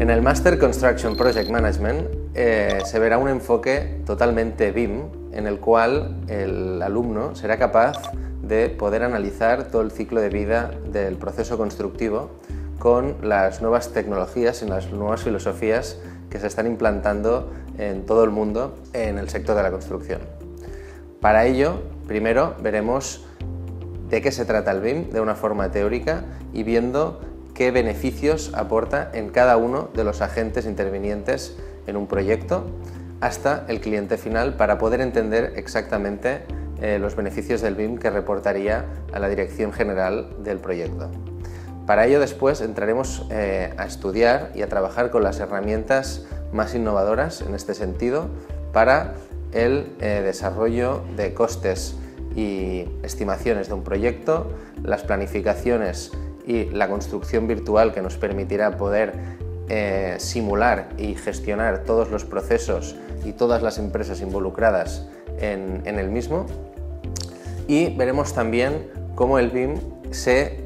En el Master Construction Project Management se verá un enfoque totalmente BIM, en el cual el alumno será capaz de poder analizar todo el ciclo de vida del proceso constructivo con las nuevas tecnologías y las nuevas filosofías que se están implantando en todo el mundo en el sector de la construcción. Para ello, primero veremos de qué se trata el BIM de una forma teórica y viendo qué beneficios aporta en cada uno de los agentes intervinientes en un proyecto hasta el cliente final, para poder entender exactamente los beneficios del BIM que reportaría a la dirección general del proyecto. Para ello después entraremos a estudiar y a trabajar con las herramientas más innovadoras en este sentido para el desarrollo de costes y estimaciones de un proyecto, las planificaciones y la construcción virtual que nos permitirá poder simular y gestionar todos los procesos y todas las empresas involucradas en el mismo. Y veremos también cómo el BIM se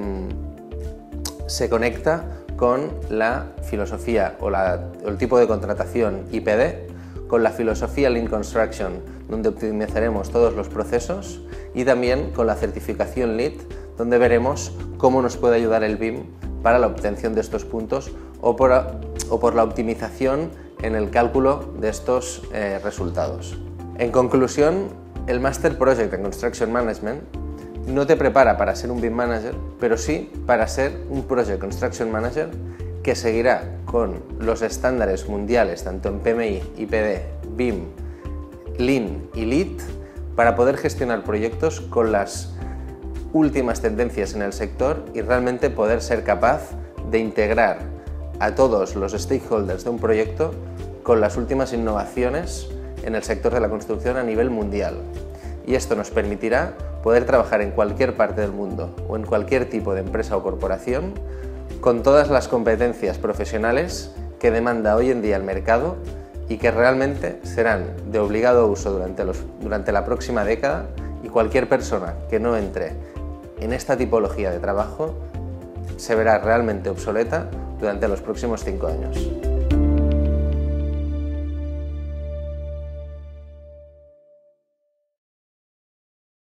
conecta con la filosofía o el tipo de contratación IPD, con la filosofía Lean Construction, donde optimizaremos todos los procesos, y también con la certificación LEED, donde veremos cómo nos puede ayudar el BIM para la obtención de estos puntos o por la optimización en el cálculo de estos resultados. En conclusión, el Master Project en Construction Management no te prepara para ser un BIM Manager, pero sí para ser un Project Construction Manager que seguirá con los estándares mundiales, tanto en PMI, IPD, BIM, Lean y LEED, para poder gestionar proyectos con las últimas tendencias en el sector y realmente poder ser capaz de integrar a todos los stakeholders de un proyecto con las últimas innovaciones en el sector de la construcción a nivel mundial. Y esto nos permitirá poder trabajar en cualquier parte del mundo o en cualquier tipo de empresa o corporación con todas las competencias profesionales que demanda hoy en día el mercado y que realmente serán de obligado uso durante la próxima década, y cualquier persona que no entre en esta tipología de trabajo se verá realmente obsoleta durante los próximos 5 años.